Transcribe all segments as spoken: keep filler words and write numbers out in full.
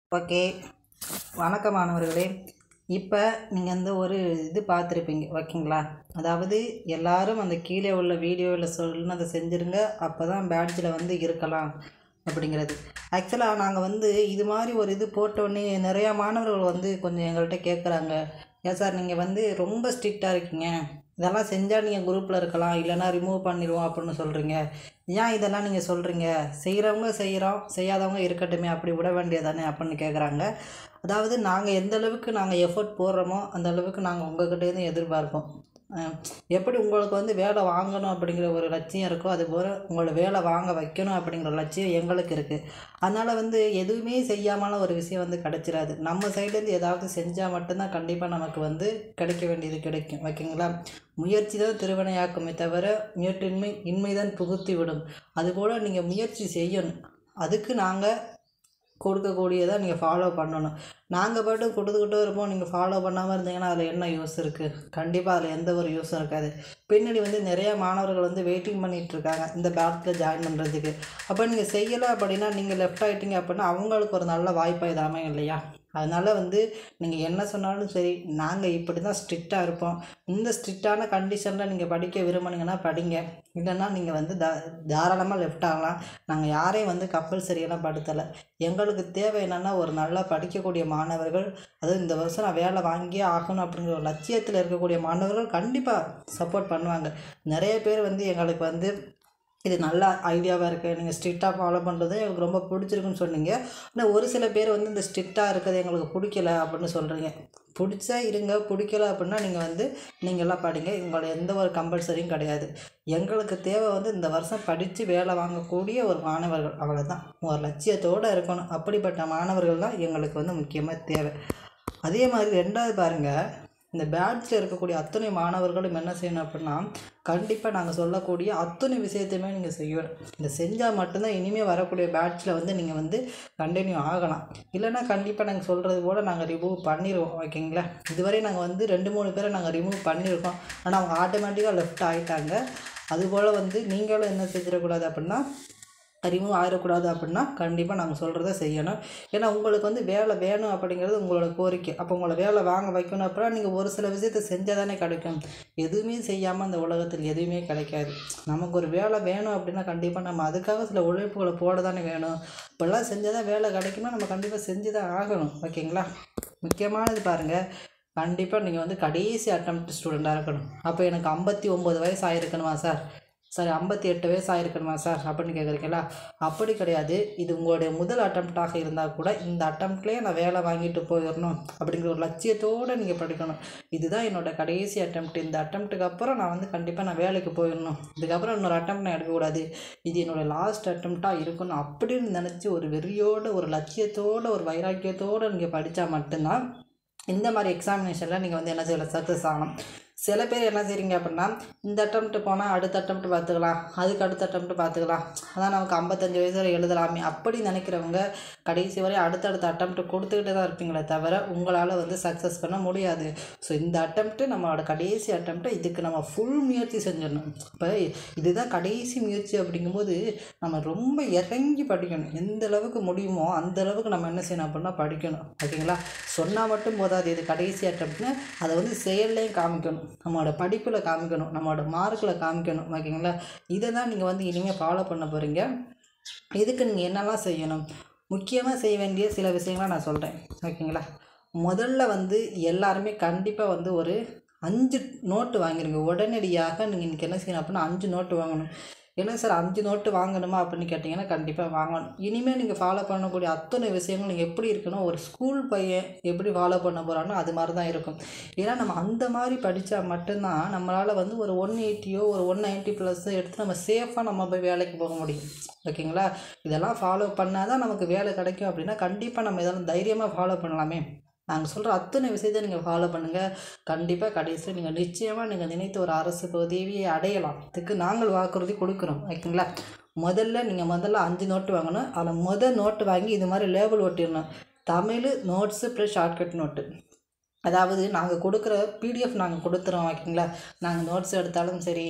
Okay, வணக்கம் மாணவர்களே. இப்போ நீங்கள் வந்து ஒரு இது பார்த்துருப்பீங்க ஓகேங்களா. அதாவது எல்லாரும் அந்த கீழே உள்ள வீடியோவில் சொன்னதை செஞ்சுருங்க, அப்போ தான் பேட்ஜில் வந்து இருக்கலாம் அப்படிங்கிறது. ஆக்சுவலாக நாங்கள் வந்து இது மாதிரி ஒரு இது போட்டோடனே நிறையா மாணவர்கள் வந்து கொஞ்சம் எங்கள்கிட்ட கேட்குறாங்க, ஏன் சார் நீங்கள் வந்து ரொம்ப ஸ்ட்ரிக்டாக இருக்கீங்க, இதெல்லாம் செஞ்சால் நீங்கள் குரூப்பில் இருக்கலாம், இல்லைனா ரிமூவ் பண்ணிடுவோம் அப்படின்னு சொல்கிறீங்க, ஏன் இதெல்லாம் நீங்கள் சொல்கிறீங்க, செய்கிறவங்க செய்கிறோம், செய்யாதவங்க இருக்கட்டுமே, அப்படி விட வேண்டியதானே அப்படின்னு கேட்குறாங்க. அதாவது நாங்கள் எந்த அளவுக்கு நாங்கள் எஃபர்ட் போடுறோமோ அந்த அளவுக்கு நாங்கள் உங்கள்கிட்டேருந்து எதிர்பார்ப்போம். எப்படி உங்களுக்கு வந்து வேலை வாங்கணும் அப்படிங்கிற ஒரு லட்சியம் இருக்கோ, அதுபோல் உங்களை வேலை வாங்க வைக்கணும் அப்படிங்கிற லட்சியம் எங்களுக்கு இருக்குது. அதனால் வந்து எதுவுமே செய்யாமல் ஒரு விஷயம் வந்து கிடச்சிடாது. நம்ம சைட்லேருந்து ஏதாவது செஞ்சால் மட்டும்தான் கண்டிப்பாக நமக்கு வந்து கிடைக்க வேண்டியது கிடைக்கும் ஓகேங்களா. முயற்சி தான் திருவினையாக்குமே தவிர முயற்றின்மை இன்மைதான் புகுத்தி விடும். அதுபோல் நீங்கள் முயற்சி செய்யணும், அதுக்கு நாங்கள் கொடுக்கக்கூடியதை நீங்கள் ஃபாலோ பண்ணணும். நாங்கள் பாட்டு கொடுத்துக்கிட்டே இருப்போம், நீங்கள் ஃபாலோ பண்ணாமல் இருந்தீங்கன்னா அதில் என்ன யூஸ் இருக்குது? கண்டிப்பாக அதில் எந்த ஒரு யூஸும் இருக்காது. பின்னாடி வந்து நிறையா மாணவர்கள் வந்து வெயிட்டிங் பண்ணிகிட்ருக்காங்க இந்த பேட்சில் ஜாயின் பண்ணுறதுக்கு. அப்போ நீங்கள் செய்யலை அப்படின்னா, நீங்கள் லெஃப்ட் ஆகிட்டீங்க அப்படின்னா அவங்களுக்கு ஒரு நல்ல வாய்ப்பாக இது அமையும் இல்லையா. அதனால் வந்து நீங்கள் என்ன சொன்னாலும் சரி, நாங்கள் இப்படி தான் ஸ்ட்ரிக்டாக இருப்போம், இந்த ஸ்ட்ரிக்டான கண்டிஷனில் நீங்கள் படிக்க விரும்புனீங்கன்னா படிங்க, இல்லைன்னா நீங்கள் வந்து தா தாராளமாக லெஃப்ட் ஆகலாம். நாங்கள் யாரையும் வந்து கம்பல்சரியெல்லாம் படுத்தலை. எங்களுக்கு தேவை என்னென்னா ஒரு நல்லா படிக்கக்கூடிய மாணவர்கள், அதுவும் இந்த வருஷம் நான் வேலை வாங்கியே ஆகணும் அப்படிங்கிற ஒரு லட்சியத்தில் இருக்கக்கூடிய மாணவர்கள் கண்டிப்பாக சப்போர்ட் பண்ணுவாங்க. நிறைய பேர் வந்து எங்களுக்கு வந்து இது நல்ல ஐடியாவாக இருக்குது, நீங்கள் ஸ்ட்ரிக்டாக ஃபாலோ பண்ணுறது எங்களுக்கு ரொம்ப பிடிச்சிருக்குன்னு சொன்னீங்க. ஆனால் ஒரு சில பேர் வந்து இந்த ஸ்ட்ரிக்டாக இருக்கிறது எங்களுக்கு பிடிக்கல அப்படின்னு சொல்கிறீங்க. பிடிச்சா இருங்க, பிடிக்கல அப்படின்னா நீங்கள் வந்து நீங்கள்லாம் படிங்க, உங்களோட எந்த ஒரு கம்பல்சரியும் கிடையாது. எங்களுக்கு தேவை வந்து இந்த வருஷம் படித்து வேலை வாங்கக்கூடிய ஒரு மாணவர்கள், அவ்வளோதான். ஒரு லட்சியத்தோடு இருக்கணும், அப்படிப்பட்ட மாணவர்கள் தான் எங்களுக்கு வந்து முக்கியமாக தேவை. அதே மாதிரி ரெண்டாவது பாருங்கள், இந்த பேட்சில் இருக்கக்கூடிய அத்தனை மாணவர்களும் என்ன செய்யணும் அப்படின்னா, கண்டிப்பாக நாங்கள் சொல்லக்கூடிய அத்தனை விஷயத்தையுமே நீங்கள் செய்யணும். இதை செஞ்சால் மட்டும்தான் இனிமேல் வரக்கூடிய பேட்சில் வந்து நீங்கள் வந்து கண்டினியூ ஆகலாம். இல்லைனா கண்டிப்பாக நாங்கள் சொல்கிறது போல் நாங்கள் ரிமூவ் பண்ணிடுவோம் ஓகேங்களா. இதுவரை நாங்கள் வந்து ரெண்டு மூணு பேரை நாங்கள் ரிமூவ் பண்ணியிருக்கோம், ஆனால் அவங்க ஆட்டோமேட்டிக்காக லெஃப்ட் ஆகிட்டாங்க. அதுபோல் வந்து நீங்களும் என்ன செஞ்சிடக்கூடாது அப்படின்னா, ரிமூவ் ஆகிடக்கூடாது அப்படின்னா கண்டிப்பாக நாங்கள் சொல்கிறத செய்யணும். ஏன்னா உங்களுக்கு வந்து வேலை வேணும் அப்படிங்கிறது உங்களோட கோரிக்கை. அப்போ உங்களை வேலை வாங்க வைக்கணும் அப்படின்னா நீங்கள் ஒரு சில விஷயத்தை செஞ்சால் தானே கிடைக்கும். எதுவுமே செய்யாமல் அந்த உலகத்தில் எதுவுமே கிடைக்காது. நமக்கு ஒரு வேலை வேணும் அப்படின்னா கண்டிப்பாக நம்ம அதுக்காக சில உழைப்புகளை போட தானே வேணும். இப்போல்லாம் செஞ்சால் தான் வேலை கிடைக்குன்னா நம்ம கண்டிப்பாக செஞ்சு தான் ஆகணும் ஓகேங்களா. முக்கியமானது பாருங்கள், கண்டிப்பாக நீங்கள் வந்து கடைசி அட்டெம்ப்ட் ஸ்டூடெண்ட்டாக இருக்கணும். அப்போ எனக்கு ஐம்பத்தி ஒம்பது வயசு ஆகிருக்கணுமா சார், சாரி ஐம்பத்தி எட்டு வயசு ஆகிருக்கணுமா சார் அப்படின்னு கேட்குறீங்களா. அப்படி கிடையாது. இது உங்களுடைய முதல் அட்டெம்ப்டாக இருந்தால் கூட இந்த அட்டெம்ப்ட்லேயே நான் வேலை வாங்கிட்டு போயிடணும் அப்படிங்கிற ஒரு லட்சியத்தோடு நீங்கள் படிக்கணும். இதுதான் என்னோடய கடைசி அட்டெம்ப்ட், இந்த அட்டெம்ப்ட்டுக்கு அப்புறம் நான் வந்து கண்டிப்பாக நான் வேலைக்கு போயிடணும், இதுக்கப்புறம் இன்னொரு அட்டெம்ப்ட் நான் எடுக்கக்கூடாது, இது என்னோடய லாஸ்ட் அட்டெம்ப்டாக இருக்கணும் அப்படின்னு நினச்சி ஒரு வெறியோடு ஒரு லட்சியத்தோடு ஒரு வைராக்கியத்தோடு நீங்கள் படித்தா மட்டும்தான் இந்த மாதிரி எக்ஸாமினேஷனில் நீங்கள் வந்து என்ன செய்யலாம், சக்ஸஸ் ஆகணும். சில பேர் என்ன செய்கிறீங்க அப்படின்னா, இந்த அட்டெம்ப்ட்டு போனால் அடுத்த அட்டெம்ப்ட் பார்த்துக்கலாம், அதுக்கு அடுத்த அட்டெம்ப்ட் பார்த்துக்கலாம், அதான் நமக்கு ஐம்பத்தஞ்சு வயசில் எழுதலாமே அப்படி நினைக்கிறவங்க கடைசி வரை அடுத்தடுத்த அட்டெம்ப்ட் கொடுத்துக்கிட்டே தான் இருப்பீங்களே தவிர உங்களால் வந்து சக்ஸஸ் பண்ண முடியாது. ஸோ இந்த அட்டெம்ப்ட்டு நம்மளோட கடைசி அட்டெம்ப்ட்டு, இதுக்கு நம்ம ஃபுல் முயற்சி செஞ்சிடணும். இப்போ இதுதான் கடைசி முயற்சி அப்படிங்கும்போது நம்ம ரொம்ப இறங்கி படிக்கணும். எந்த அளவுக்கு முடியுமோ அந்த அளவுக்கு நம்ம என்ன செய்யணும் அப்படின்னா படிக்கணும் ஓகேங்களா. சொன்னால் மட்டும் போதாது, இது கடைசி அட்டெம்ப்ட்னு அதை வந்து செயல்லையும் காமிக்கணும், நம்மளோட படிப்பில் காமிக்கணும், நம்மளோட மார்க்கில் காமிக்கணும் ஓகேங்களா. இதை தான் நீங்கள் வந்து இனிமேல் ஃபாலோ பண்ண போகிறீங்க. இதுக்கு நீங்கள் என்னெல்லாம் செய்யணும், முக்கியமாக செய்ய வேண்டிய சில விஷயங்களாக நான் சொல்கிறேன் ஓகேங்களா. முதல்ல வந்து எல்லாருமே கண்டிப்பாக வந்து ஒரு அஞ்சு நோட்டு வாங்கிடுங்க உடனடியாக. நீங்கள் இன்றைக்கி என்ன செய்யணும் அப்படின்னா அஞ்சு நோட்டு வாங்கணும். என்ன சார் அஞ்சு நோட்டு வாங்கணுமா அப்படின்னு கேட்டிங்கன்னா கண்டிப்பாக வாங்கணும். இனிமேல் நீங்கள் ஃபாலோ பண்ணக்கூடிய அத்தனை விஷயங்கள் நீங்கள் எப்படி இருக்கணும், ஒரு ஸ்கூல் பையன் எப்படி ஃபாலோ பண்ண போகிறானோ அது மாதிரி தான் இருக்கும். ஏன்னா நம்ம அந்த மாதிரி படித்தா மட்டும்தான் நம்மளால் வந்து ஒரு ஒன் எயிட்டியோ ஒரு ஒன் நைன்ட்டி ப்ளஸ்ஸோ எடுத்து நம்ம சேஃபாக நம்ம போய் வேலைக்கு போக முடியும் ஓகேங்களா. இதெல்லாம் ஃபாலோ பண்ணால் தான் நமக்கு வேலை கிடைக்கும் அப்படின்னா கண்டிப்பாக நம்ம இதெல்லாம் தைரியமாக ஃபாலோ பண்ணலாமே. நாங்கள் சொல்கிற அத்தனை விஷயத்தை நீங்கள் ஃபாலோ பண்ணுங்கள், கண்டிப்பாக கடைசியில் நீங்கள் நிச்சயமாக நீங்கள் நினைத்த ஒரு அரசு உதவியை அடையலாம். இதுக்கு நாங்கள் வாக்குறுதி கொடுக்குறோம் ஓகேங்களா. முதல்ல நீங்கள் முதல்ல அஞ்சு நோட்டு வாங்கணும். அதில் முதல் நோட்டு வாங்கி இது மாதிரி லேபிள் ஒட்டிடணும், தமிழ் நோட்ஸு ப்ளஸ் ஷார்ட்கட் நோட்டு. அதாவது நாங்கள் கொடுக்குற பிடிஎஃப் நாங்கள் கொடுத்துறோம் ஓகேங்களா. நாங்கள் நோட்ஸ் எடுத்தாலும் சரி,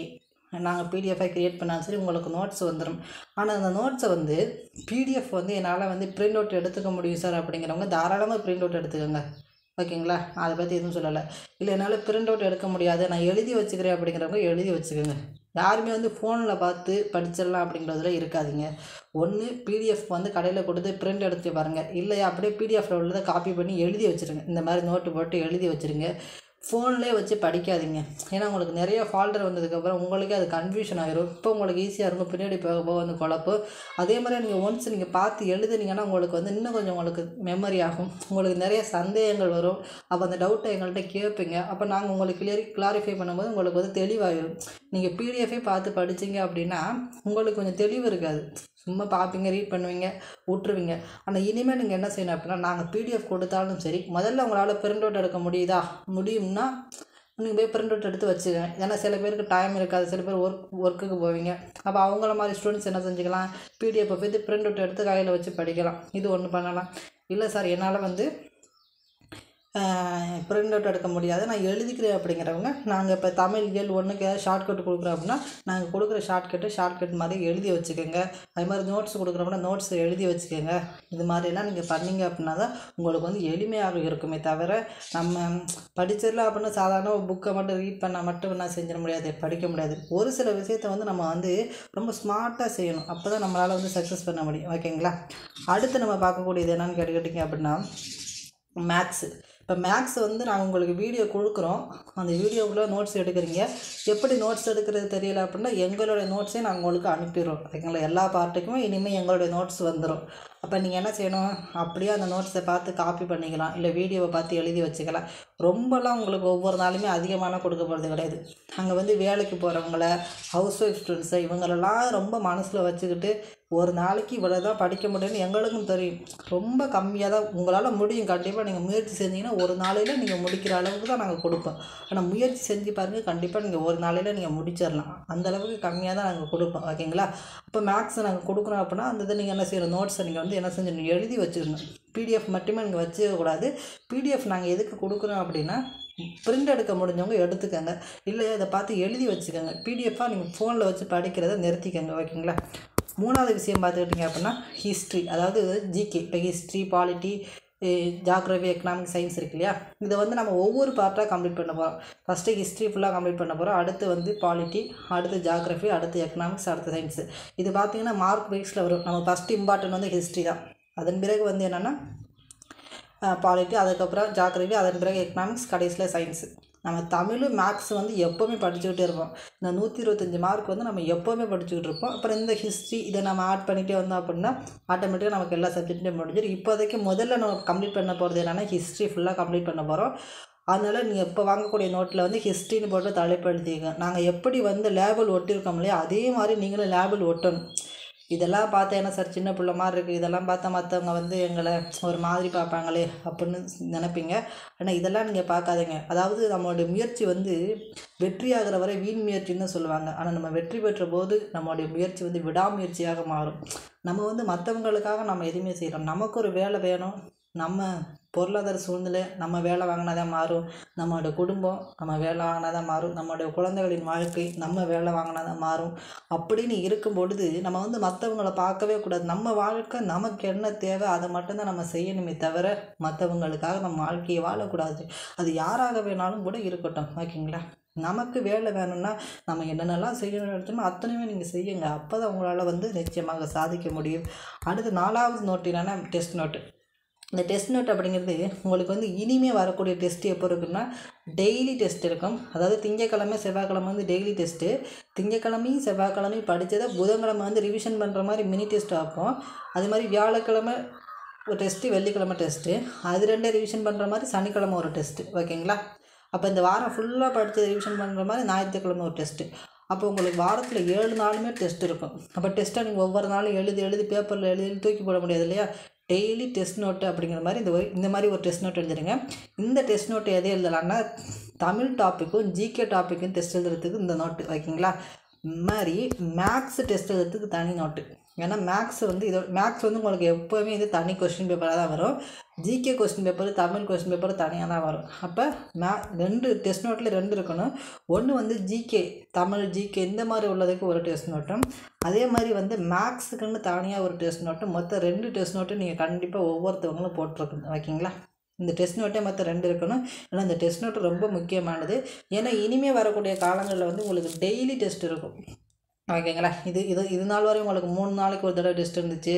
நாங்கள் பிடிஎஃபாக க்ரியேட் பண்ணாலும் சரி உங்களுக்கு நோட்ஸ் வந்துடும். ஆனால் அந்த நோட்ஸை வந்து பிடிஎஃப் வந்து என்னால் வந்து பிரிண்ட் அவுட் எடுத்துக்க முடியும் சார் அப்படிங்கிறவங்க தாராளமாக பிரிண்ட் அவுட் எடுத்துக்கோங்க. ஓகேங்களா? அதை பற்றி எதுவும் சொல்லலை. இல்லை என்னால் பிரிண்ட் அவுட் எடுக்க முடியாது, நான் எழுதி வச்சுக்கிறேன் அப்படிங்கிறவங்க எழுதி வச்சுக்கோங்க. யாருமே வந்து ஃபோனில் பார்த்து படிச்சிடலாம் அப்படிங்கிறதுல இருக்காதிங்க. ஒன்று பிடிஎஃப் வந்து கடையில் கொடுத்து பிரிண்ட் எடுத்து பாருங்கள், இல்லையா அப்படியே பிடிஎஃப்பில் உள்ளதை காப்பி பண்ணி எழுதி வச்சுருங்க. இந்த மாதிரி நோட்டு போட்டு எழுதி வச்சுருங்க. ஃபோன்லேயே வச்சு படிக்காதீங்க. ஏன்னா உங்களுக்கு நிறைய ஃபால்டர் வந்ததுக்கப்புறம் உங்களுக்கே அது கன்ஃபியூஷன் ஆகிரும். இப்போ உங்களுக்கு ஈஸியாக இருக்கும், பின்னாடி போக போக வந்து குழப்பம். அதே மாதிரி நீங்கள் ஒன்ஸ் நீங்கள் பார்த்து எழுதுனீங்கன்னா உங்களுக்கு வந்து இன்னும் கொஞ்சம் உங்களுக்கு மெமரி ஆகும். உங்களுக்கு நிறைய சந்தேகங்கள் வரும். அப்போ அந்த டவுட்டை எங்கள்கிட்ட கேட்பீங்க. அப்போ நாங்கள் உங்களுக்கு கிளியர் கிளாரிஃபை பண்ணும்போது உங்களுக்கு வந்து தெளிவாகிடும். நீங்கள் பிடிஎஃபே பார்த்து படிச்சிங்க அப்படின்னா உங்களுக்கு கொஞ்சம் தெளிவு இருக்காது. சும்மா பார்ப்பீங்க, ரீட் பண்ணுவீங்க, விட்டுருவீங்க. ஆனால் இனிமேல் நீங்கள் என்ன செய்யணும் அப்படின்னா, நாங்கள் பிடிஎஃப் கொடுத்தாலும் சரி, முதல்ல உங்களால் பிரிண்ட் அவுட் எடுக்க முடியுதா முடியும்னா நீங்கள் போய் பிரிண்ட் அவுட் எடுத்து வச்சுக்கோங்க. ஏன்னா சில பேருக்கு டைம் இருக்காது, சில பேர் ஒர்க் ஒர்க்குக்கு போவீங்க. அப்போ அவங்கள மாதிரி ஸ்டூடெண்ட்ஸ் என்ன செஞ்சுக்கலாம், பிடிஎஃப்பை போய் பிரிண்ட் அவுட் எடுத்து கையில் வச்சு படிக்கலாம். இது ஒன்று பண்ணலாம். இல்லை சார் என்னால் வந்து பிரிண்ட் அவுட் எடுக்க முடியாது, நான் எழுதிக்கிறேன் அப்படிங்கிறவங்க, நாங்கள் இப்போ தமிழ் இயல் ஒன்றுக்கு ஏதாவது ஷார்ட்கட் கொடுக்குறோம் அப்படின்னா நாங்கள் கொடுக்குற ஷார்ட்கட்டு ஷார்ட்கட் மாதிரி எழுதி வச்சுக்கோங்க. அது மாதிரி நோட்ஸ் கொடுக்குறோம்னா நோட்ஸ் எழுதி வச்சுக்கோங்க. இது மாதிரிலாம் நீங்கள் பண்ணிங்க அப்படின்னா தான் உங்களுக்கு வந்து எளிமையாக இருக்குமே தவிர, நம்ம படிச்சிடலாம் அப்படின்னா சாதாரண புக்கை மட்டும் ரீட் பண்ணால் மட்டும் என்ன செஞ்சிட முடியாது, படிக்க முடியாது. ஒரு சில விஷயத்தை வந்து நம்ம வந்து ரொம்ப ஸ்மார்ட்டாக செய்யணும். அப்போ தான் நம்மளால் வந்து சக்ஸஸ் பண்ண முடியும். ஓகேங்களா? அடுத்து நம்ம பார்க்கக்கூடியது என்னென்னு கேட்டுக்கிட்டிங்க அப்படின்னா மேக்ஸு. இப்போ மேக்ஸ் வந்து நாங்கள் உங்களுக்கு வீடியோ கொடுக்குறோம், அந்த வீடியோக்குள்ளே நோட்ஸ் எடுக்கிறீங்க. எப்படி நோட்ஸ் எடுக்கிறது தெரியல அப்படின்னா எங்களுடைய நோட்ஸே நாங்கள் உங்களுக்கு அனுப்பிடுறோம். ஓகேங்களா? எல்லா பார்ட்டுக்குமே இனிமேல் எங்களுடைய நோட்ஸ் வந்துடும். அப்போ நீங்கள் என்ன செய்யணும், அப்படியே அந்த நோட்ஸை பார்த்து காப்பி பண்ணிக்கலாம், இல்லை வீடியோவை பார்த்து எழுதி வச்சுக்கலாம். ரொம்பலாம் உங்களுக்கு ஒவ்வொரு நாளுமே அதிகமான கொடுக்க போகிறது கிடையாது. அங்கே வந்து வேலைக்கு போகிறவங்கள, ஹவுஸ் ஒய்ஃப் ஸ்டூடெண்ட்ஸை இவங்களெல்லாம் ரொம்ப மனசில் வச்சுக்கிட்டு ஒரு நாளைக்கு இவ்வளோ தான் படிக்க முடியும்னு எங்களுக்கும் தெரியும். ரொம்ப கம்மியாக தான் உங்களால் முடியும். கண்டிப்பாக நீங்கள் முயற்சி செஞ்சீங்கன்னா ஒரு நாளையில் நீங்கள் முடிக்கிற அளவுக்கு தான் நாங்கள் கொடுப்போம். ஆனால் முயற்சி செஞ்சு பாருங்கள், கண்டிப்பாக நீங்கள் ஒரு நாளையில் நீங்கள் முடிச்சிடலாம். அந்தளவுக்கு கம்மியாக தான் நாங்கள் கொடுப்போம். ஓகேங்களா? இப்போ மேக்ஸ் நாங்கள் கொடுக்குறோம் அப்படின்னா அந்த இதை நீங்கள் என்ன செய்யணும், நோட்ஸை நீங்கள் வந்து என்ன செஞ்சு எழுதி வச்சுருங்க. பிடிஎஃப் மட்டுமே நீங்கள் வச்சுக்கக்கூடாது. பிடிஎஃப் நாங்கள் எதுக்கு கொடுக்குறோம் அப்படின்னா பிரிண்ட் எடுக்க முடிஞ்சவங்க எடுத்துக்கோங்க, இல்லை இதை பார்த்து எழுதி வச்சுக்கோங்க. பிடிஎஃபாக நீங்கள் ஃபோனில் வச்சு படிக்கிறத நிறுத்திக்கோங்க. ஓகேங்களா? மூணாவது விஷயம் பார்த்துக்கிட்டிங்க அப்படின்னா ஹிஸ்ட்ரி, அதாவது ஜிகே. இப்போ history, polity, geography, economic, science இருக்கு இல்லையா, இதை வந்து நம்ம ஒவ்வொரு பார்ட்டாக கம்ப்ளீட் பண்ண போகிறோம். ஃபஸ்ட்டு ஹிஸ்ட்ரி ஃபுல்லாக கம்ப்ளீட் பண்ண போகிறோம், அடுத்து வந்து பாலிட்டி, அடுத்து ஜாக்ரஃபி, அடுத்து எக்கனாமிக்ஸ், அடுத்து சயின்ஸு. இது பார்த்திங்கன்னா மார்க் வைஸில் வரும். நம்ம ஃபஸ்ட்டு இம்பார்ட்டன்ட் வந்து ஹிஸ்ட்ரி தான். அதன் பிறகு வந்து என்னென்னா பாலிட்டி, அதுக்கப்புறம் ஜாக்ரஃபி, அதன் பிறகு எக்கனாமிக்ஸ், கடைசியில் சயின்ஸு. நம்ம தமிழ் மேக்ஸ் வந்து எப்போவுமே படிச்சுக்கிட்டே இருப்போம். இந்த நூற்றி இருபத்தஞ்சி மார்க் வந்து நம்ம எப்போவுமே படிச்சுக்கிட்டு இருப்போம். அப்புறம் இந்த ஹிஸ்ட்ரி இதை நம்ம ஆட் பண்ணிகிட்டே வந்தோம் அப்படின்னா ஆட்டோமேட்டிக்காக நமக்கு எல்லா சப்ஜெக்ட்டையும் முடிஞ்சிடும். இப்போதைக்கு முதல்ல நம்ம கம்ப்ளீட் பண்ண போகிறது என்னென்னா ஹிஸ்ட்ரி ஃபுல்லாக கம்ப்ளீட் பண்ண போகிறோம். அதனால் நீங்கள் இப்போ வாங்கக்கூடிய நோட்டில் வந்து ஹிஸ்ட்ரின்னு போட்டு தலைப்பு எழுதிங்க. நாங்கள் எப்படி வந்து லேபிள் ஒட்டியிருக்கோம் இல்லையா, அதே மாதிரி நீங்களும் லேபிள் ஒட்டணும். இதெல்லாம் பார்த்தா என்ன சார் சின்ன பிள்ளை மாதிரி இருக்குது, இதெல்லாம் பார்த்தா மற்றவங்க வந்து எங்களை ஒரு மாதிரி பார்ப்பாங்களே அப்படின்னு நினைப்பீங்க. ஆனால் இதெல்லாம் நீங்கள் பார்க்காதீங்க. அதாவது நம்மளுடைய முயற்சி வந்து வெற்றியாகிற வரை வீண் முயற்சின்னு சொல்லுவாங்க. ஆனால் நம்ம வெற்றி பெற்ற போது நம்மளுடைய முயற்சி வந்து விடாமுயற்சியாக மாறும். நம்ம வந்து மற்றவங்களுக்காக நம்ம எதுவுமே செய்கிறோம். நமக்கு ஒரு வேலை வேணும், நம்ம பொருளாதார சூழ்நிலை நம்ம வேலை வாங்கினா தான் மாறும், நம்மளோட குடும்பம் நம்ம வேலை வாங்கினா தான் மாறும், நம்மளுடைய குழந்தைகளின் வாழ்க்கை நம்ம வேலை வாங்கினா தான் மாறும். அப்படின்னு இருக்கும் பொழுது நம்ம வந்து மற்றவங்கள பார்க்கவே கூடாது. நம்ம வாழ்க்கை நமக்கு என்ன தேவை அதை மட்டும்தான் நம்ம செய்யணுமே தவிர மற்றவங்களுக்காக நம்ம வாழ்க்கையை வாழக்கூடாது. அது யாராக வேணாலும் கூட இருக்கட்டும். ஓகேங்களா? நமக்கு வேலை வேணும்னா நம்ம என்னென்னலாம் செய்யணும்னு நினச்சோமோ அத்தனையுமே நீங்கள் செய்யுங்க. அப்போ தான் உங்களால் வந்து நிச்சயமாக சாதிக்க முடியும். அடுத்து நாலாவது நோட்டு என்னென்னா டெஸ்ட் நோட்டு. இந்த டெஸ்ட் நோட் அப்படிங்கிறது உங்களுக்கு வந்து இனிமேல் வரக்கூடிய டெஸ்ட்டு எப்போ இருக்குன்னா டெய்லி டெஸ்ட் இருக்கும். அதாவது திங்கக்கிழமை செவ்வாய்க்கிழமை வந்து டெய்லி டெஸ்ட்டு, திங்கக்கிழமையும் செவ்வாய்க்கிழமையும் படித்ததை புதன்கிழமை வந்து ரிவிஷன் பண்ணுற மாதிரி மினி டெஸ்ட் ஆகும். அது மாதிரி வியாழக்கிழமை ஒரு டெஸ்ட்டு, வெள்ளிக்கிழமை டெஸ்ட்டு, அது ரெண்டே ரிவிஷன் பண்ணுற மாதிரி சனிக்கிழமை ஒரு டெஸ்ட்டு. ஓகேங்களா? அப்போ இந்த வாரம் ஃபுல்லாக படித்து ரிவிஷன் பண்ணுற மாதிரி ஞாயிற்றுக்கிழமை ஒரு டெஸ்ட்டு. அப்போ உங்களுக்கு வாரத்தில் ஏழு நாளுமே டெஸ்ட் இருக்கும். அப்போ டெஸ்ட்டை நீங்கள் ஒவ்வொரு நாளும் எழுதி எழுதி பேப்பரில் எழுதி எழுதி தூக்கி போட முடியாது இல்லையா. டெய்லி டெஸ்ட் நோட்டு அப்படிங்கிற மாதிரி இந்த இந்த மாதிரி ஒரு டெஸ்ட் நோட் எழுதுறீங்க. இந்த டெஸ்ட் நோட்டு எதை எழுதலான்னா தமிழ் டாப்பிக்கும் ஜிகே டாப்பிக்கும் டெஸ்ட் எழுதுறதுக்கு இந்த நோட்டு. ஓகேங்களா? இது மாதிரி மேக்ஸ் டெஸ்ட் எழுதுறதுக்கு தனி நோட்டு. ஏன்னா மேக்ஸ் வந்து இதோ மேக்ஸ் வந்து உங்களுக்கு எப்போவுமே இது தனி கொஸ்டின் பேப்பராக தான் வரும். ஜிகே கொஸ்டின் பேப்பர், தமிழ் கொஸ்டின் பேப்பர் தனியாக தான் வரும். அப்போ மே ரெண்டு டெஸ்ட் நோட்டில் ரெண்டு இருக்கணும். ஒன்று வந்து ஜிகே, தமிழ் ஜிகே இந்த மாதிரி உள்ளதுக்கு ஒரு டெஸ்ட் நோட்டும், அதே மாதிரி வந்து மேக்ஸுக்குன்னு தனியாக ஒரு டெஸ்ட் நோட்டும், மொத்தம் ரெண்டு டெஸ்ட் நோட்டும் நீங்கள் கண்டிப்பாக ஒவ்வொருத்தவங்களும் போட்டிருக்கணும். ஓகேங்களா? இந்த டெஸ்ட் நோட்டே மொத்தம் ரெண்டு இருக்கணும். ஏன்னா இந்த டெஸ்ட் நோட்டு ரொம்ப முக்கியமானது. ஏன்னா இனிமேல் வரக்கூடிய காலங்களில் வந்து உங்களுக்கு டெய்லி டெஸ்ட் இருக்கும். ஓகேங்களா? இது இது இது நாள் வரையும் உங்களுக்கு மூணு நாளைக்கு ஒரு தடவை டெஸ்ட் இருந்துச்சு,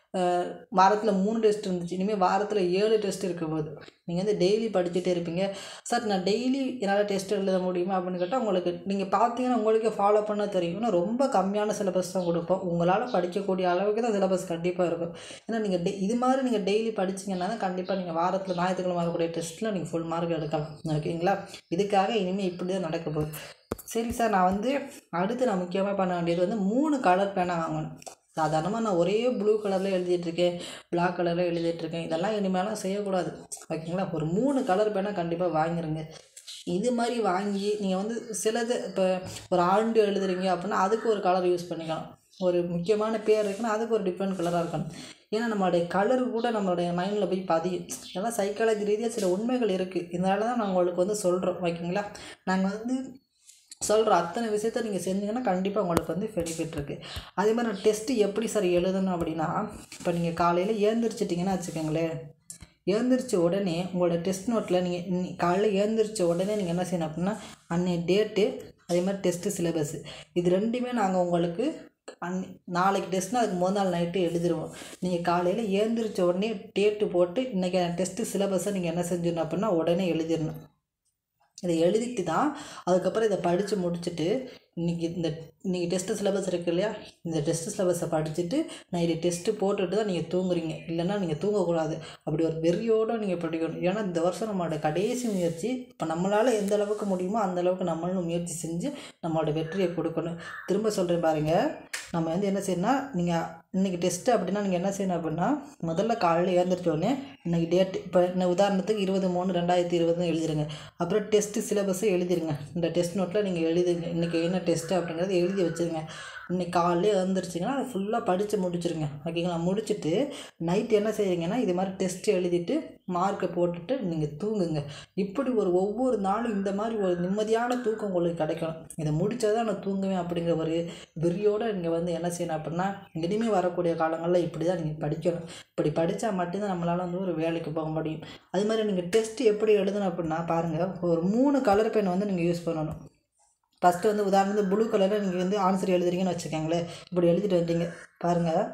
வாரத்தில் மூணு டெஸ்ட் இருந்துச்சு. இனிமேல் வாரத்தில் ஏழு டெஸ்ட் இருக்க போகுது. நீங்கள் வந்து டெய்லி படிச்சுட்டே இருப்பீங்க. சார் நான் டெய்லி என்னால் டெஸ்ட் எழுத முடியுமா அப்படின்னு கேட்டால் உங்களுக்கு நீங்கள் பார்த்தீங்கன்னா உங்களுக்கே ஃபாலோ பண்ண தெரியும். ஏன்னா ரொம்ப கம்மியான சிலபஸ் தான் கொடுப்போம். உங்களால் படிக்கக்கூடிய அளவுக்கு தான் சிலபஸ் கண்டிப்பாக இருக்கும். ஏன்னா நீங்கள் டெ இது மாதிரி நீங்கள் டெய்லி படிச்சிங்கன்னா தான் கண்டிப்பாக நீங்கள் வாரத்தில் ஞாயிற்றுக்கிழமை வரக்கூடிய டெஸ்ட்டில் நீங்கள் ஃபுல் மார்க் எடுக்கலாம். ஓகேங்களா? இதுக்காக இனிமேல் இப்படி தான் நடக்க போகுது. சரி சார், நான் வந்து அடுத்து நான் முக்கியமாக பண்ண வேண்டியது வந்து மூணு கலர் பேனா வாங்கணும். சாதாரணமாக நான் ஒரே ப்ளூ கலரில் எழுதிட்டுருக்கேன், பிளாக் கலரில் எழுதிட்டுருக்கேன். இதெல்லாம் இனிமேலாம் செய்யக்கூடாது. ஓகேங்களா? ஒரு மூணு கலர் பேனா கண்டிப்பாக வாங்கிடுங்க. இது மாதிரி வாங்கி நீங்கள் வந்து சிலது இப்போ ஒரு ஆண்டு எழுதுறீங்க அப்படின்னா அதுக்கு ஒரு கலர் யூஸ் பண்ணிக்கலாம். ஒரு முக்கியமான பேர் இருக்குன்னா அதுக்கு ஒரு டிஃப்ரெண்ட் கலராக இருக்கணும். ஏன்னா நம்மளுடைய கலர் கூட நம்மளுடைய மைண்டில் போய் பதியும். இதெல்லாம் சைக்காலஜி ரீதியாக சில உண்மைகள் இருக்குது. இதனால தான் நாங்கள் உங்களுக்கு வந்து சொல்கிறோம். ஓகேங்களா? நாங்கள் வந்து சொல்கிற அத்தனை விஷயத்த நீங்கள் செஞ்சீங்கன்னா கண்டிப்பாக உங்களுக்கு வந்து பெனிஃபிட் இருக்குது. அதே மாதிரி நான் டெஸ்ட்டு எப்படி சார் எழுதணும் அப்படின்னா, இப்போ நீங்கள் காலையில் ஏந்திரிச்சிட்டிங்கன்னா வச்சுக்கோங்களேன், ஏந்திரிச்ச உடனே உங்களோட டெஸ்ட் நோட்டில் நீங்கள் காலையில் ஏந்திரிச்ச உடனே நீங்கள் என்ன செய்யணும் அப்படின்னா அன்னைய டேட்டு, அதே மாதிரி டெஸ்ட்டு சிலபஸ்ஸு இது ரெண்டுமே நாங்கள் உங்களுக்கு அன் நாளைக்கு டெஸ்ட்னால் அதுக்கு முதல் நாள் நைட்டு எழுதிடுவோம். நீங்கள் காலையில் ஏந்திரிச்ச உடனே டேட்டு போட்டு இன்றைக்கி டெஸ்ட்டு சிலபஸை நீங்கள் என்ன செஞ்சிடணும் அப்படின்னா உடனே எழுதிடணும். இதை எழுதிட்டு தான் அதுக்கப்புறம் இதை படித்து முடிச்சுட்டு இன்றைக்கி இந்த இன்றைக்கி டெஸ்ட்டு சிலபஸ் இருக்குது இல்லையா, இந்த டெஸ்ட்டு சிலபஸை படிச்சுட்டு நான் இதை டெஸ்ட்டு போட்டுட்டு தான் நீங்கள் தூங்குறீங்க. இல்லைன்னா நீங்கள் தூங்கக்கூடாது. அப்படி ஒரு வெறியோடு நீங்கள் படிக்கணும். ஏன்னா இந்த வருஷம் நம்மளோட கடைசி முயற்சி. இப்போ நம்மளால் எந்த அளவுக்கு முடியுமோ அந்த அளவுக்கு நம்மளும் முயற்சி செஞ்சு நம்மளோட வெற்றியை கொடுக்கணும். திரும்ப சொல்கிறேன் பாருங்கள், நம்ம வந்து என்ன செய்யணும்னா நீங்கள் இன்றைக்கி டெஸ்ட்டு அப்படின்னா நீங்கள் என்ன செய்யணும் அப்படின்னா முதல்ல காலையில் ஏந்திரிச்சோடனே இன்றைக்கி டேட்டு, இப்போ இந்த உதாரணத்துக்கு இருபது மூணு ரெண்டாயிரத்தி இருபதுன்னு எழுதிடுங்க. அப்புறம் டெஸ்ட்டு சிலபஸை எழுதிடுங்க. இந்த டெஸ்ட் நோட்டில் நீங்கள் எழுதுங்க இன்றைக்கி என்ன டெஸ்ட்டு அப்படிங்கிறத எழுதி வச்சுருங்க. இன்றைக்கி காலையிலே வந்துருச்சிங்கன்னா அதை ஃபுல்லாக படித்து முடிச்சுருங்க. ஓகேங்களா? முடிச்சுட்டு நைட்டு என்ன செய்கிறீங்கன்னா இது மாதிரி டெஸ்ட்டு எழுதிட்டு மார்க்கை போட்டுட்டு நீங்கள் தூங்குங்க. இப்படி ஒரு ஒவ்வொரு நாளும் இந்த மாதிரி ஒரு நிம்மதியான தூக்கம் உங்களுக்கு கிடைக்கணும். இதை முடித்தா தான் நான் தூங்குவேன் அப்படிங்கிற ஒரு வெறியோடு நீங்கள் வந்து என்ன செய்யணும் அப்படின்னா இனிமேல் வரக்கூடிய காலங்களில் இப்படி தான் நீங்கள் படிக்கணும். இப்படி படித்தா மட்டும்தான் நம்மளால் வந்து ஒரு வேலைக்கு போக முடியும். அது மாதிரி நீங்கள் டெஸ்ட்டு எப்படி எழுதணும் அப்படின்னா பாருங்கள், ஒரு மூணு கலர் பென் வந்து நீங்கள் யூஸ் பண்ணணும். ஃபஸ்ட்டு வந்து உதாரணத்துக்கு ப்ளூ கலரில் நீங்கள் வந்து ஆன்சர் எழுதுறீங்கன்னு வச்சுக்கோங்களேன். இப்படி எழுதிட்டு வந்துட்டீங்க பாருங்கள்,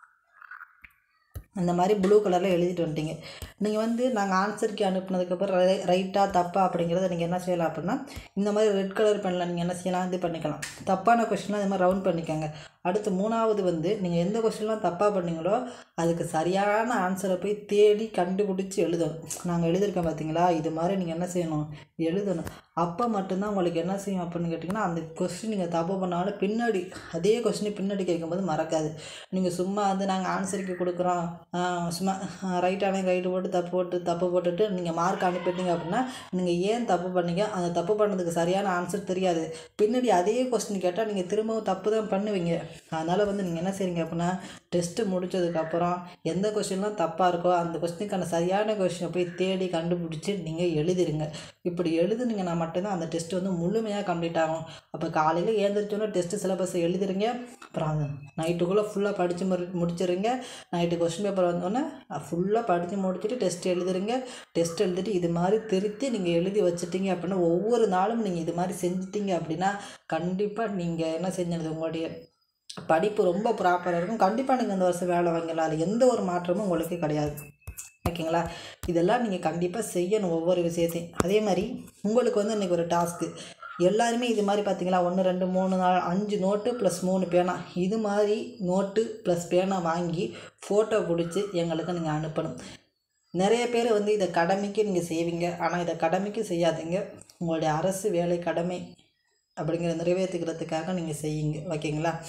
அந்த மாதிரி ப்ளூ கலரில் எழுதிட்டு வந்துட்டீங்க. நீங்கள் வந்து நாங்கள் ஆன்சருக்கு அனுப்புனதுக்கப்புறம் ரை ரைட்டாக தப்பா அப்படிங்கிறத நீங்கள் என்ன செய்யலாம் அப்படின்னா இந்த மாதிரி ரெட் கலர் பெனில் நீங்கள் என்ன செய்யலாம், இது பண்ணிக்கலாம். தப்பான கொஸ்டின்லாம் இது மாதிரி ரவுண்ட் பண்ணிக்கோங்க. அடுத்து மூணாவது வந்து நீங்கள் எந்த கொஸ்டின்லாம் தப்பாக பண்ணீங்களோ அதுக்கு சரியான ஆன்சரை போய் தேடி கண்டுபிடிச்சி எழுதணும். நாங்கள் எழுதியிருக்கோம் பார்த்தீங்களா, இது மாதிரி நீங்கள் என்ன செய்யணும், எழுதணும். அப்போ மட்டும்தான் உங்களுக்கு என்ன செய்யும் அப்படின்னு கேட்டிங்கன்னா அந்த கொஸ்டின் நீங்கள் தப்பு பண்ணாலும் பின்னாடி அதே கொஸ்டினை பின்னாடி கேட்கும்போது மறக்காது. நீங்கள் சும்மா வந்து நாங்கள் ஆன்சருக்கு கொடுக்குறோம் சும்மா ரைட்டான ரைட்டு போட்டு தப்பு போட்டு தப்பு போட்டுட்டு நீங்கள் மார்க் அனுப்பிட்டீங்க அப்படின்னா நீங்கள் ஏன் தப்பு பண்ணீங்க, அந்த தப்பு பண்ணதுக்கு சரியான ஆன்சர் தெரியாது. பின்னாடி அதே கொஸ்டின் கேட்டால் நீங்கள் திரும்பவும் தப்பு தான் பண்ணுவீங்க. அதனால் வந்து நீங்கள் என்ன செய்றீங்க அப்படின்னா டெஸ்ட்டு முடித்ததுக்கப்புறம் எந்த கொஸ்டின்லாம் தப்பாக இருக்கோ அந்த கொஸ்டினுக்கான சரியான கொஸ்டினை போய் தேடி கண்டுபிடிச்சி நீங்கள் எழுதிடுங்க. இப்படி எழுதுனீங்கன்னா மட்டும்தான் அந்த டெஸ்ட் வந்து முழுமையாக கம்ப்ளீட் ஆகும். அப்போ காலையில் ஏந்திரிச்சோன்னே டெஸ்ட்டு சிலபஸை எழுதிடுங்க. அப்புறம் அது நைட்டுக்குள்ளே ஃபுல்லாக படித்து முடி முடிச்சிடுங்க. நைட்டு கொஸ்டின் பேப்பர் வந்தோடனே ஃபுல்லாக படித்து முடிச்சுட்டு டெஸ்ட் எழுதிடுங்க. டெஸ்ட் எழுதிட்டு இது மாதிரி திருத்தி நீங்கள் எழுதி வச்சுட்டீங்க அப்படின்னா ஒவ்வொரு நாளும் நீங்கள் இது மாதிரி செஞ்சிட்டிங்க அப்படின்னா கண்டிப்பாக நீங்கள் என்ன செஞ்சது உங்களுடைய படிப்பு ரொம்ப ப்ராப்பராக இருக்கும். கண்டிப்பாக நீங்கள் இந்த வருஷம் வேலை வாங்கலாம். அது எந்த ஒரு மாற்றமும் உங்களுக்கு கிடையாது. ஓகேங்களா? இதெல்லாம் நீங்கள் கண்டிப்பாக செய்யணும் ஒவ்வொரு விஷயத்தையும். அதே மாதிரி உங்களுக்கு வந்து இன்றைக்கி ஒரு டாஸ்க்கு எல்லாருமே இது மாதிரி பார்த்தீங்களா ஒன்று ரெண்டு மூணு நாலு அஞ்சு நோட்டு ப்ளஸ் மூணு பேனா இது மாதிரி நோட்டு ப்ளஸ் பேனா வாங்கி ஃபோட்டோ பிடிச்சி எங்களுக்கு நீங்கள் அனுப்பணும். நிறைய பேர் வந்து இதை கடமைக்கு நீங்கள் செய்வீங்க, ஆனால் இதை கடமைக்கு செய்யாதீங்க. உங்களுடைய அரசு வேலை கடமை அப்படிங்கிற நிறைவேற்றிக்கிறதுக்காக நீங்கள் செய்யுங்க. ஓகேங்களா?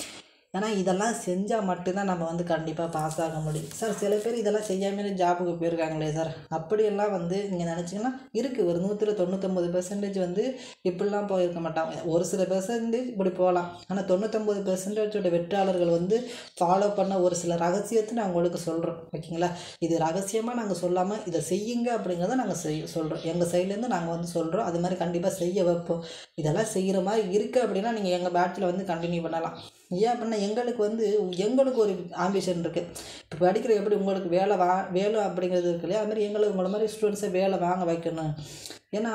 ஏன்னா இதெல்லாம் செஞ்சால் மட்டும்தான் நம்ம வந்து கண்டிப்பாக பாஸ் ஆக முடியும் சார். சில பேர் இதெல்லாம் செய்யாமலே ஜாபுக்கு போயிருக்காங்களே சார், அப்படியெல்லாம் வந்து நீங்கள் நினச்சிங்கன்னா இருக்குது. ஒரு நூற்றில் தொண்ணூற்றொம்பது பெர்சன்டேஜ் வந்து இப்படிலாம் போயிருக்க மாட்டாங்க. ஒரு சில பெர்சன்டேஜ் இப்படி போகலாம். ஆனால் தொண்ணூற்றொம்பது பெர்சன்டேஜோட வெற்றியாளர்கள் வந்து ஃபாலோ பண்ண ஒரு சில ரகசியத்தை நான் உங்களுக்கு சொல்கிறோம். ஓகேங்களா? இது ரகசியமாக நாங்கள் சொல்லாமல் இதை செய்யுங்க அப்படிங்கிறத நாங்கள் செய் சொல்கிறோம். எங்கள் சைட்லேருந்து நாங்கள் வந்து சொல்கிறோம். அது மாதிரி கண்டிப்பாக செய்ய வைப்போம். இதெல்லாம் செய்கிற மாதிரி இருக்குது அப்படின்னா நீங்கள் எங்கள் பேட்சில் வந்து கண்டினியூ பண்ணலாம். ஏன் அப்படின்னா எங்களுக்கு வந்து எங்களுக்கு ஒரு ஆம்பிஷன் இருக்குது. இப்போ படிக்கிற எப்படி உங்களுக்கு வேலை வா வேலை அப்படிங்கிறது இருக்கு இல்லையா, அது மாதிரி எங்களுக்கு உங்களை மாதிரி ஸ்டூடெண்ட்ஸை வேலை வாங்க வைக்கணும். ஏன்னா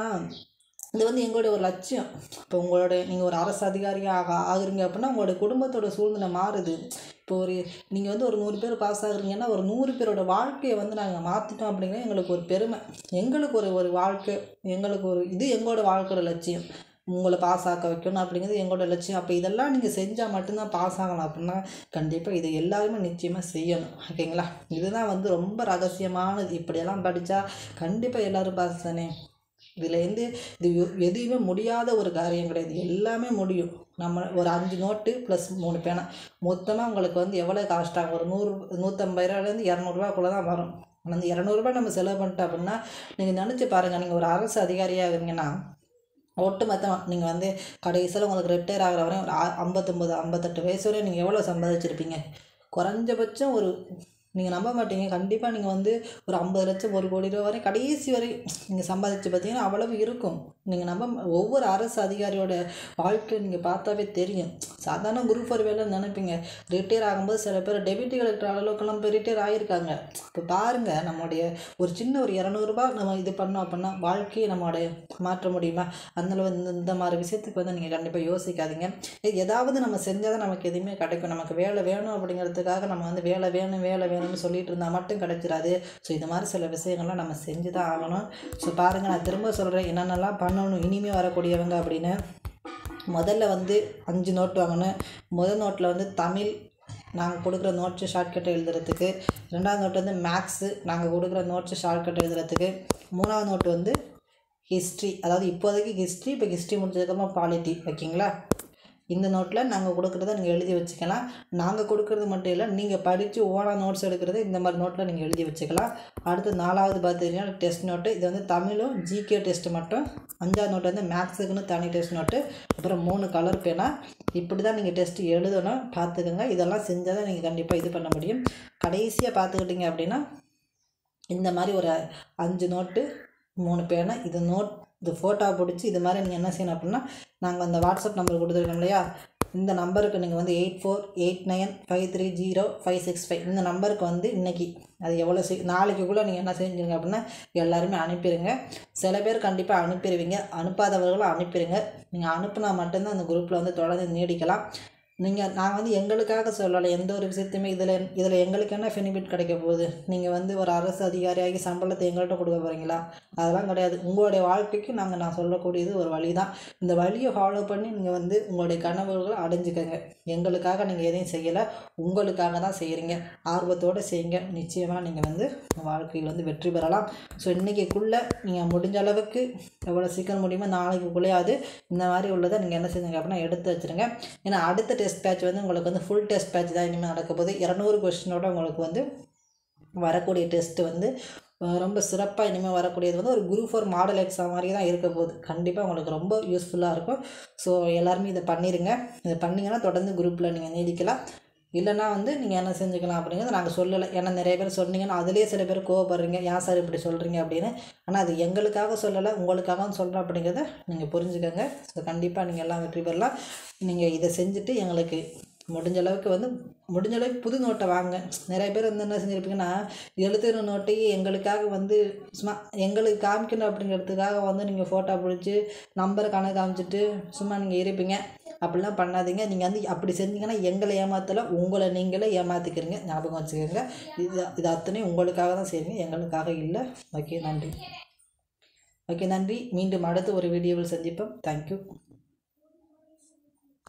இது வந்து எங்களுடைய ஒரு லட்சியம். இப்போ உங்களோட நீங்கள் ஒரு அரசு அதிகாரியாக ஆகுறீங்க அப்படின்னா உங்களோட குடும்பத்தோட சூழ்நிலை மாறுது. இப்போ ஒரு நீங்கள் வந்து ஒரு நூறு பேர் பாஸ் ஆகுறீங்கன்னா ஒரு நூறு பேரோட வாழ்க்கையை வந்து நாங்கள் மாற்றிட்டோம் அப்படிங்கிறது எங்களுக்கு ஒரு பெருமை. எங்களுக்கு ஒரு ஒரு வாழ்க்கை, எங்களுக்கு ஒரு இது எங்களோட வாழ்க்கையோட லட்சியம். உங்களை பாஸ் ஆக்க வைக்கணும் அப்படிங்கிறது எங்களோட லட்சியம். அப்போ இதெல்லாம் நீங்கள் செஞ்சால் மட்டும்தான் பாஸ் ஆகலாம் அப்படின்னா கண்டிப்பாக இது எல்லாருமே நிச்சயமாக செய்யணும். ஓகேங்களா? இதுதான் வந்து ரொம்ப ரகசியமானது. இப்படியெல்லாம் படித்தா கண்டிப்பாக எல்லோரும் பாஸ் தானே. இதில் வந்து இது எதுவுமே முடியாத ஒரு காரியம் கிடையாது. எல்லாமே முடியும். நம்ம ஒரு அஞ்சு நோட்டு ப்ளஸ் மூணு பேனா மொத்தமாக உங்களுக்கு வந்து எவ்வளோ காஸ்ட் ஆகும்? ஒரு நூறு நூற்றம்பது ரூபாயிலேருந்து இரநூறுவாக்குள்ளே தான் வரும். ஆனால் அந்த இரநூறுபா நம்ம செலவு பண்ணிட்டோம் அப்படின்னா நீங்கள் நினச்சி பாருங்கள். நீங்கள் ஒரு அரசு அதிகாரியாக இருக்கீங்கன்னா ஒட்டு மொத்தமாக நீங்கள் வந்து கடைசியில் உங்களுக்கு ரிட்டையர் ஆகிற வரையும் ஒரு ஐம்பத்தொம்பது ஐம்பத்தெட்டு வயசு வரையும் நீங்கள் எவ்வளோ சம்பாதிச்சிருப்பீங்க? குறைஞ்சபட்சம் ஒரு நீங்கள் நம்ப மாட்டீங்க. கண்டிப்பாக நீங்கள் வந்து ஒரு ஐம்பது லட்சம் ஒரு கோடி ரூபா வரை கடைசி வரை நீங்கள் சம்பாதிச்சு பார்த்தீங்கன்னா அவ்வளவு இருக்கும். நீங்கள் நம்ப ஒவ்வொரு அரசு அதிகாரியோட வாழ்க்கை நீங்கள் பார்த்தாவே தெரியும். சாதாரண குரூப் ஃபோர் வேலை நினைப்பீங்க. ரிட்டையர் ஆகும்போது சில பேர் டெபியூட்டி கலெக்டர் அளவுக்கெல்லாம் போய் ரிட்டையர் ஆகியிருக்காங்க. இப்போ பாருங்கள், நம்முடைய ஒரு சின்ன ஒரு இரநூறுபா நம்ம இது பண்ணோம் அப்படின்னா வாழ்க்கையை நம்மளுடைய மாற்ற முடியுமா? அதனால வந்து இந்த மாதிரி விஷயத்துக்கு வந்து நீங்கள் கண்டிப்பாக யோசிக்காதீங்க. ஏதாவது நம்ம செஞ்சால் தான் நமக்கு எதுவுமே கிடைக்கும். நமக்கு வேலை வேணும் அப்படிங்கிறதுக்காக நம்ம வந்து வேலை வேணும் வேலை வேணும் சொல்லிட்டு இருந்தால் மட்டும் கிடைச்சிடாது. ஸோ இது மாதிரி சில விஷயங்கள்லாம் நம்ம செஞ்சு தான் ஆகணும். ஸோ பாருங்கள், நான் திரும்ப சொல்கிறேன் என்னென்னலாம் பண்ணணும் இனிமேல் வரக்கூடியவங்க அப்படின்னு. முதல்ல வந்து அஞ்சு நோட் வாங்கணும். முதல் நோட்டில் வந்து தமிழ் நாங்கள் கொடுக்குற நோட்ஸு ஷார்ட்கட் எழுதுறதுக்கு. ரெண்டாவது நோட்டு வந்து மேக்ஸு நாங்கள் கொடுக்குற நோட்ஸு ஷார்ட்கட் எழுதுறதுக்கு. மூணாவது நோட்டு வந்து ஹிஸ்ட்ரி, அதாவது இப்போதைக்கு ஹிஸ்ட்ரி, இப்போ ஹிஸ்ட்ரி முடிஞ்சதுக்கப்புறம் பாலிட்டி. ஓகேங்களா? இந்த நோட்டில் நாங்கள் கொடுக்குறத நீங்கள் எழுதி வச்சுக்கலாம். நாங்கள் கொடுக்குறது மட்டும் இல்லை, நீங்கள் படித்து ஓனாக நோட்ஸ் எடுக்கிறது இந்த மாதிரி நோட்டில் நீங்கள் எழுதி வச்சுக்கலாம். அடுத்து நாலாவது பார்த்தீங்கன்னா டெஸ்ட் நோட்டு. இது வந்து தமிழும் ஜிகே டெஸ்ட்டு மட்டும். அஞ்சாவது நோட்டு வந்து மேக்ஸுக்குன்னு தனி டெஸ்ட் நோட்டு. அப்புறம் மூணு கலர் பேனா. இப்படி தான் நீங்கள் டெஸ்ட்டு எழுதணும். பார்த்துக்கோங்க. இதெல்லாம் செஞ்சால் தான் நீங்கள் கண்டிப்பாக இது பண்ண முடியும். கடைசியாக பார்த்துக்கிட்டிங்க அப்படின்னா இந்த மாதிரி ஒரு அஞ்சு நோட்டு மூணு பேனா, இது நோட் இது ஃபோட்டோ பிடிச்சி இது மாதிரி நீங்கள் என்ன செய்யணும் அப்படின்னா நாங்கள் அந்த வாட்ஸ்அப் நம்பர் கொடுத்துருக்கோம் இல்லையா, இந்த நம்பருக்கு நீங்கள் வந்து eight four eight nine five three zero five six five இந்த நம்பருக்கு வந்து இன்றைக்கி அது எவ்வளோ சி நாளைக்குள்ளே நீங்கள் என்ன செஞ்சுருங்க அப்படின்னா எல்லாருமே அனுப்பிடுங்க. சில பேர் கண்டிப்பாக அனுப்பிடுவீங்க, அனுப்பாதவர்களும் அனுப்பிடுங்க. நீங்கள் அனுப்புனா மட்டும்தான் அந்த குரூப்பில் வந்து தொடர்ந்து நீடிக்கலாம். நீங்கள் நான் வந்து எங்களுக்காக சொல்லலை எந்த ஒரு விஷயத்தையுமே. இதில் இதில் எங்களுக்கு என்ன பெனிஃபிட் கிடைக்க போகுது? நீங்கள் வந்து ஒரு அரசு அதிகாரியாகி சம்பளத்தை எங்கள்கிட்ட கொடுக்க போகிறீங்களா? அதெல்லாம் கிடையாது. உங்களுடைய வாழ்க்கைக்கு நாங்கள் நான் சொல்லக்கூடியது ஒரு வழி தான். இந்த வழியை ஃபாலோ பண்ணி நீங்கள் வந்து உங்களுடைய கனவுகளை அடைஞ்சிக்கங்க. எங்களுக்காக நீங்கள் எதையும் செய்யலை, உங்களுக்காக தான் செய்கிறீங்க. ஆர்வத்தோடு செய்யுங்க. நிச்சயமாக நீங்கள் வந்து வாழ்க்கையில் வந்து வெற்றி பெறலாம். ஸோ இன்றைக்கிக்குள்ளே நீங்கள் முடிஞ்ச அளவுக்கு எவ்வளோ சீக்கிரம் முடியுமோ நாளைக்குள்ளேயாவது இந்த மாதிரி உள்ளதை நீங்கள் என்ன செஞ்சுங்க அப்படின்னா எடுத்து வச்சுருங்க. ஏன்னா அடுத்த டெஸ்ட் பேட்ச் வந்து உங்களுக்கு வந்து ஃபுல் டெஸ்ட் பேட்ச் தான் இனிமேல் நடக்க போகுது. இரநூறு கொஸ்டினோட உங்களுக்கு வந்து வரக்கூடிய டெஸ்ட்டு வந்து ரொம்ப சிறப்பாக இனிமேல் வரக்கூடியது வந்து ஒரு குரூப் ஃபோர் மாடல் எக்ஸாம் மாதிரி தான் இருக்க போகுது. கண்டிப்பாக உங்களுக்கு ரொம்ப யூஸ்ஃபுல்லாக இருக்கும். ஸோ எல்லாருமே இதை பண்ணிடுங்க. இதை பண்ணிங்கன்னா தொடர்ந்து குரூப்பில் நீங்கள் நீடிக்கலாம். இல்லைனா வந்து நீங்கள் என்ன செஞ்சுக்கலாம் அப்படிங்கிறது நாங்கள் சொல்லலை. ஏன்னா நிறைய பேர் சொன்னீங்கன்னா அதிலே சில பேர் கோவப்படுறீங்க, ஏன் சார் இப்படி சொல்கிறீங்க அப்படின்னு. ஆனால் அது எங்களுக்காக சொல்லலை, உங்களுக்காக சொல்கிறோம் அப்படிங்கிறத நீங்கள் புரிஞ்சுக்கோங்க. ஸோ கண்டிப்பாக நீங்கள் எல்லாம் வெற்றி பெறலாம். நீங்கள் இதை செஞ்சுட்டு எங்களுக்கு முடிஞ்ச அளவுக்கு வந்து முடிஞ்ச அளவுக்கு புது நோட்டை வாங்க. நிறைய பேர் வந்து என்ன செஞ்சுருப்பீங்கன்னா எழுத்துற நோட்டையே எங்களுக்காக வந்து சும்மா எங்களுக்கு காமிக்கணும் அப்படிங்கிறதுக்காக வந்து நீங்கள் ஃபோட்டோ பிடிச்சி நம்பரை கணக்கு காமிச்சிட்டு சும்மா நீங்கள் இருப்பீங்க. அப்படிலாம் பண்ணாதீங்க. நீங்கள் வந்து அப்படி செஞ்சீங்கன்னா எங்களை ஏமாற்றலை, உங்களை நீங்களே ஏமாற்றிக்கிறீங்க. ஞாபகம் வச்சுக்கோங்க. இது இது அத்தனையும் உங்களுக்காக தான் செய்வீங்க, எங்களுக்காக இல்லை. ஓகே, நன்றி. ஓகே, நன்றி. மீண்டும் அடுத்த ஒரு வீடியோவில் சந்திப்போம். தேங்க்யூ.